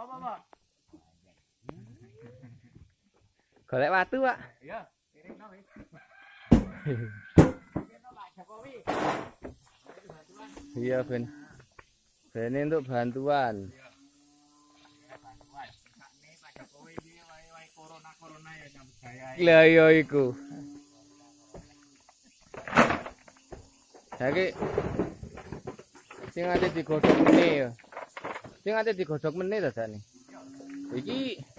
Apa, Pak? Golek watu, Pak. Iya, kirimno wis. Pak Jokowi. Iya, Ben. Ben untuk bantuan. Bantuan. Sakne Pak Jokowi iki wae corona ya nyambut gawe. Lah iya iku. Saiki sing ate digodhog meneh ya. Sing ate digodhog meneh to sakne. Iki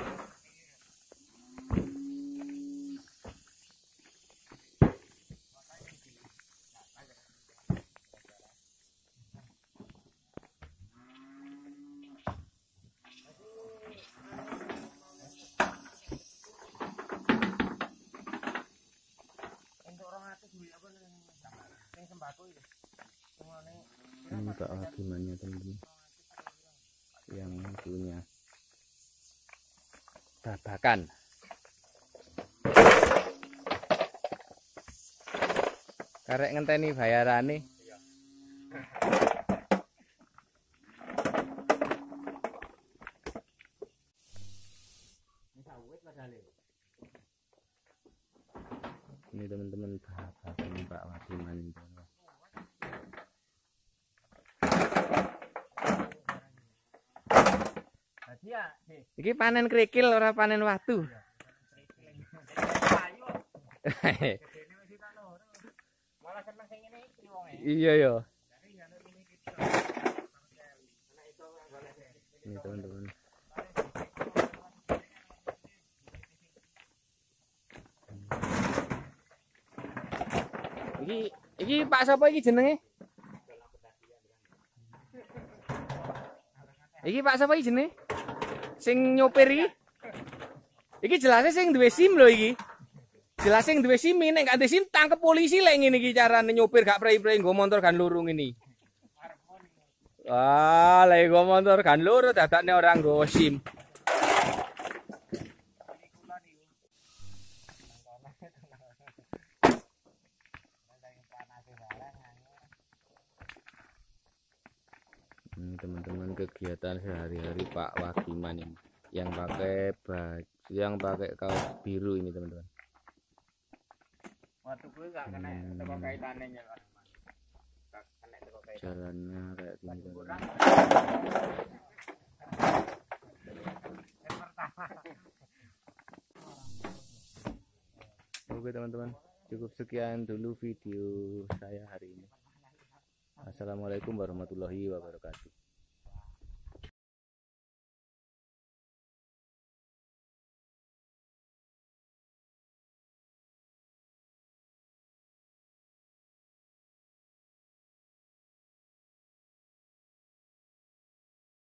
ini Pak Wagimannya teman-teman yang punya babakan. Karek ngenteni bayarane. Ini teman-teman babakan Pak Wagiman ini. Iki panen krikil ora panen watu. Malah seneng sing ngene iki wonge. Iya ya. Ini teman-teman. Iki Pak sapa iki jenenge? Iki Pak sapa iki jenenge? Sing nyopir iki? Iki jelasnya sing duwe SIM lho iki. Jelas sing duwe SIM nek gak duwe SIM tangkep polisi lek ngene iki carane nyopir gak prei-prei nggo motor gan loro ngene. Ah, lek nggo motor gan loro dadakne ora nggo SIM. Teman-teman kegiatan sehari-hari Pak Wagiman ini yang pakai baju yang pakai kaos biru ini teman-teman. Waktu gue gak kena teko kaitane ya Pak. Gak kena teko kaitane. Jalannya kayak gini teman-teman. Oke teman-teman, cukup sekian dulu video saya hari ini. Assalamualaikum warahmatullahi wabarakatuh.